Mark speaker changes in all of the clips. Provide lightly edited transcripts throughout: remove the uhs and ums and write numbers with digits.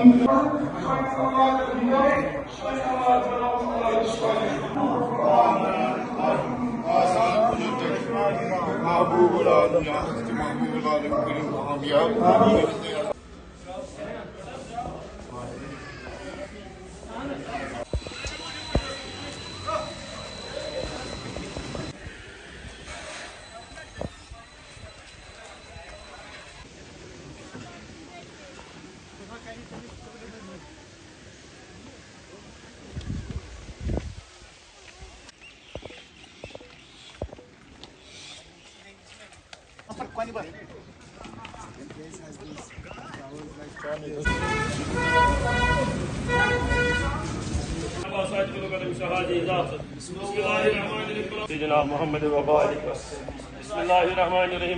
Speaker 1: محبوب العالم يا أختي، محبوب العالم كلهم يا رب.
Speaker 2: سيدنا محمد وبارك وسلم. بسم الله الرحمن الرحيم.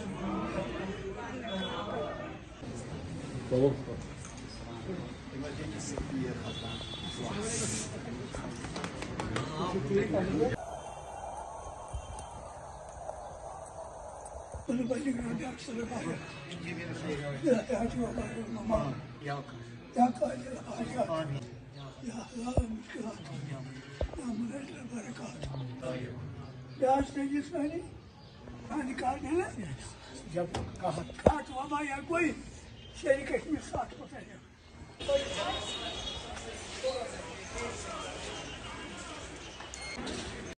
Speaker 3: जब काट वबा या कोई शेरी कश्मीर 60%।